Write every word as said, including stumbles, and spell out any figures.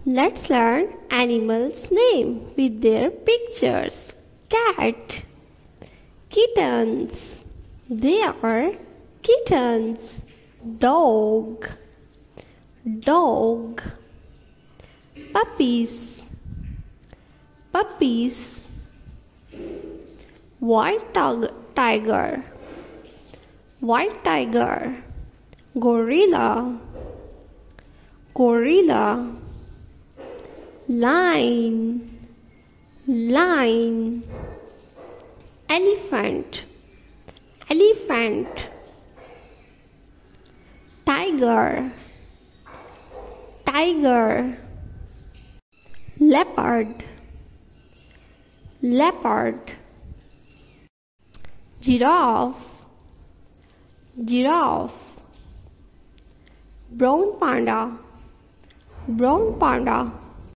Let's learn animals' name with their pictures. Cat, kittens. They are kittens. Dog, dog. Puppies, puppies. White tiger, white tiger. Gorilla, gorilla. Lion, lion. Elephant, elephant. Tiger, tiger. Leopard, leopard. Giraffe, giraffe. Brown panda, brown panda.